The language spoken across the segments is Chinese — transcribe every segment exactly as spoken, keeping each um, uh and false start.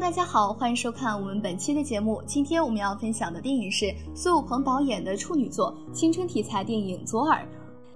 大家好，欢迎收看我们本期的节目。今天我们要分享的电影是苏有朋导演的处女作青春题材电影《左耳》。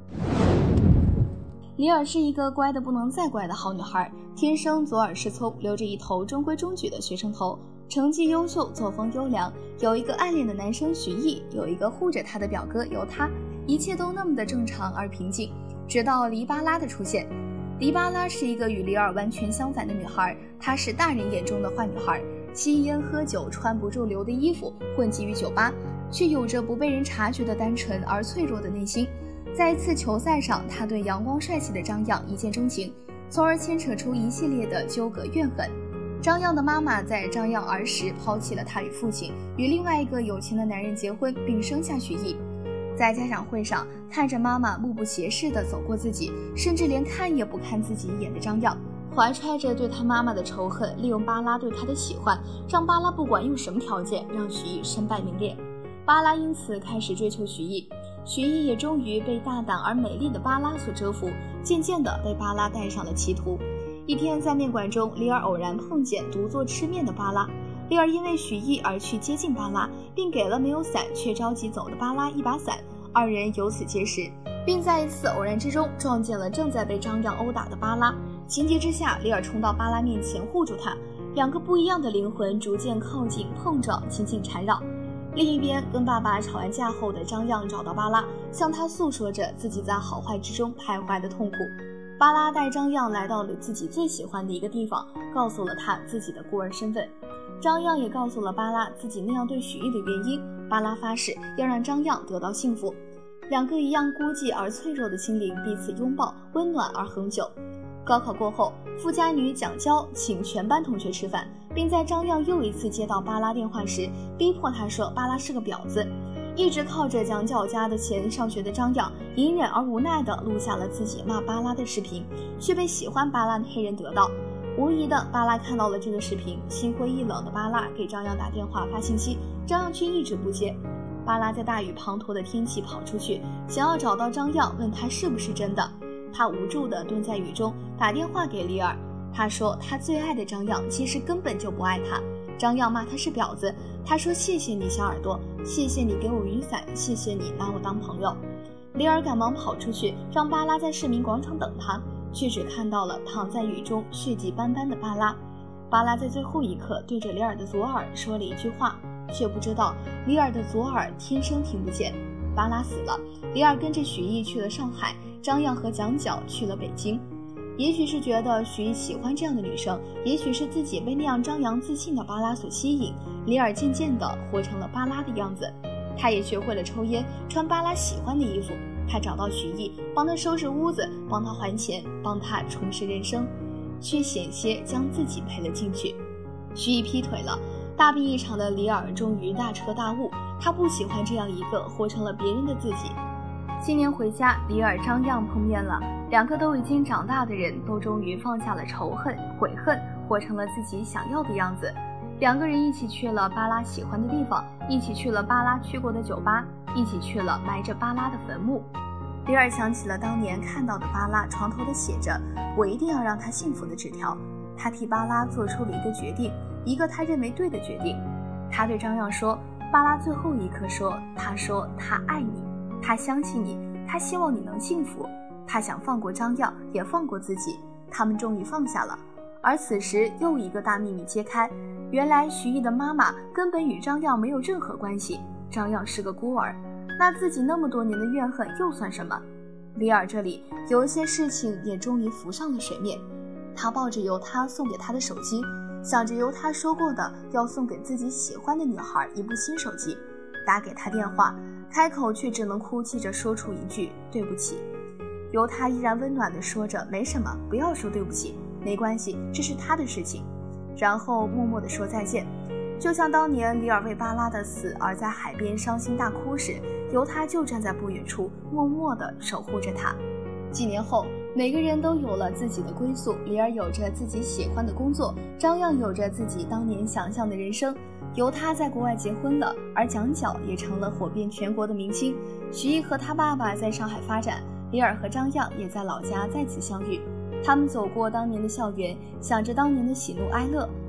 李尔是一个乖得不能再乖的好女孩，天生左耳是聪，留着一头中规中矩的学生头，成绩优秀，作风优良，有一个暗恋的男生徐艺，有一个护着她的表哥由他，一切都那么的正常而平静。直到黎巴拉的出现。黎巴拉是一个与李尔完全相反的女孩，她是大人眼中的坏女孩，吸烟喝酒，穿不住流的衣服，混迹于酒吧，却有着不被人察觉的单纯而脆弱的内心。在一次球赛上，她对阳光帅气的张漾一见钟情，从而牵扯出一系列的纠葛怨恨。张漾的妈妈在张漾儿时抛弃了他与父亲，与另外一个有钱的男人结婚，并生下徐艺。在家长会上，看着妈妈目不斜视地走过自己，甚至连看也不看自己一眼的张漾，怀揣着对他妈妈的仇恨，利用巴拉对他的喜欢，让巴拉不管用什么条件让徐艺身败名裂。巴拉因此开始追求徐艺，徐艺也终于被大胆而美丽的巴拉所折服，渐渐地被巴拉带上了歧途。一天在面馆中，李尔偶然碰见独坐吃面的巴拉，李尔因为徐艺而去接近巴拉，并给了没有伞却着急走的巴拉一把伞，二人由此结识，并在一次偶然之中撞见了正在被张漾殴打的巴拉。情急之下，李尔冲到巴拉面前护住他，两个不一样的灵魂逐渐靠近碰撞，紧紧缠绕。另一边，跟爸爸吵完架后的张漾找到巴拉，向他诉说着自己在好坏之中徘徊的痛苦。巴拉带张漾来到了自己最喜欢的一个地方，告诉了他自己的孤儿身份。张漾也告诉了巴拉自己那样对许艺的原因，巴拉发誓要让张漾得到幸福。两个一样孤寂而脆弱的心灵彼此拥抱，温暖而恒久。高考过后，富家女蒋娇请全班同学吃饭，并在张漾又一次接到巴拉电话时，逼迫他说巴拉是个婊子。一直靠着蒋娇家的钱上学的张漾，隐忍而无奈地录下了自己骂巴拉的视频，却被喜欢巴拉的黑人得到。无疑的，巴拉看到了这个视频，心灰意冷的巴拉给张漾打电话发信息，张漾却一直不接。巴拉在大雨滂沱的天气跑出去，想要找到张漾，问他是不是真的。他无助地蹲在雨中，打电话给李尔，他说他最爱的张漾其实根本就不爱他。张漾骂他是婊子，他说谢谢你小耳朵，谢谢你给我雨伞，谢谢你拿我当朋友。李尔赶忙跑出去，让巴拉在市民广场等他，却只看到了躺在雨中血迹斑斑的巴拉。巴拉在最后一刻对着李尔的左耳说了一句话，却不知道李尔的左耳天生听不见。巴拉死了，李尔跟着许艺去了上海，张漾和蒋角去了北京。也许是觉得许艺喜欢这样的女生，也许是自己被那样张扬自信的巴拉所吸引，李尔渐渐地活成了巴拉的样子。他也学会了抽烟，穿巴拉喜欢的衣服。他找到许艺，帮他收拾屋子，帮他还钱，帮他重拾人生，却险些将自己赔了进去。许艺劈腿了，大病一场的李尔终于大彻大悟，他不喜欢这样一个活成了别人的自己。新年回家，李尔张漾碰面了，两个都已经长大的人都终于放下了仇恨悔恨，活成了自己想要的样子。两个人一起去了巴拉喜欢的地方，一起去了巴拉去过的酒吧，一起去了埋着巴拉的坟墓。李尔想起了当年看到的巴拉床头的写着我一定要让他幸福的纸条，他替巴拉做出了一个决定，一个他认为对的决定。他对张漾说，巴拉最后一刻说，他说他爱你，他相信你，他希望你能幸福，他想放过张漾，也放过自己，他们终于放下了。而此时又一个大秘密揭开，原来徐艺的妈妈根本与张漾没有任何关系，张漾是个孤儿，那自己那么多年的怨恨又算什么？李尔这里有一些事情也终于浮上了水面。他抱着由他送给他的手机，想着由他说过的要送给自己喜欢的女孩一部新手机，打给他电话，开口却只能哭泣着说出一句对不起。由他依然温暖地说着没什么，不要说对不起，没关系，这是他的事情，然后默默地说再见。就像当年李尔为巴拉的死而在海边伤心大哭时，由他就站在不远处默默地守护着他。几年后，每个人都有了自己的归宿，李尔有着自己喜欢的工作，张漾有着自己当年想象的人生。由他在国外结婚了，而蒋角也成了火遍全国的明星。徐艺和他爸爸在上海发展，李尔和张漾也在老家再次相遇。他们走过当年的校园，想着当年的喜怒哀乐，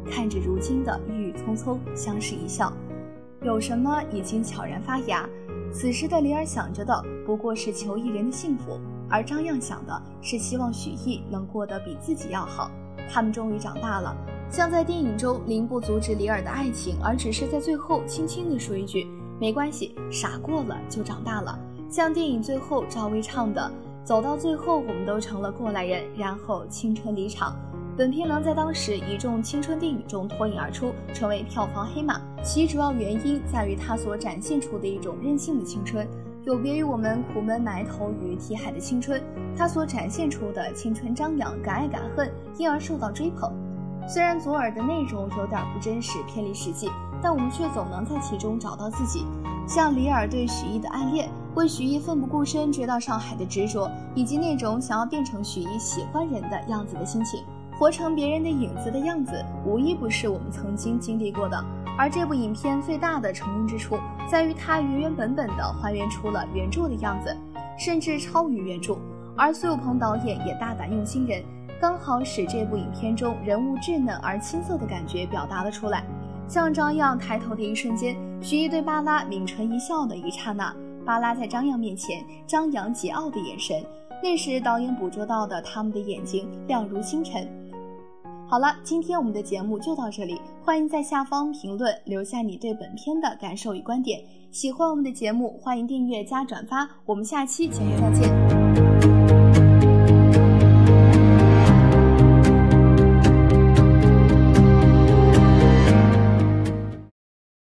看着如今的郁郁葱葱，相视一笑。有什么已经悄然发芽，此时的李尔想着的不过是求一人的幸福，而张漾想的是希望许艺能过得比自己要好。他们终于长大了，像在电影中林不阻止李尔的爱情，而只是在最后轻轻地说一句没关系，傻过了就长大了。像电影最后赵薇唱的，走到最后我们都成了过来人，然后青春离场。本片能在当时一众青春电影中脱颖而出，成为票房黑马，其主要原因在于它所展现出的一种任性的青春，有别于我们苦闷埋头与题海的青春。它所展现出的青春张扬，敢爱敢恨，因而受到追捧。虽然左耳的内容有点不真实，偏离实际，但我们却总能在其中找到自己。像李尔对许艺的暗恋，为许艺奋不顾身追到上海的执着，以及那种想要变成许艺喜欢人的样子的心情，活成别人的影子的样子，无一不是我们曾经经历过的。而这部影片最大的成功之处，在于它原原本本地还原出了原著的样子，甚至超于原著。而苏有朋导演也大胆用心人，刚好使这部影片中人物稚嫩而青涩的感觉表达了出来。像张漾抬头的一瞬间，许艺对巴拉抿唇一笑的一刹那，巴拉在张漾面前张扬桀骜的眼神，那时导演捕捉到的他们的眼睛亮如星辰。好了，今天我们的节目就到这里，欢迎在下方评论留下你对本片的感受与观点。喜欢我们的节目，欢迎订阅加转发，我们下期节目再见。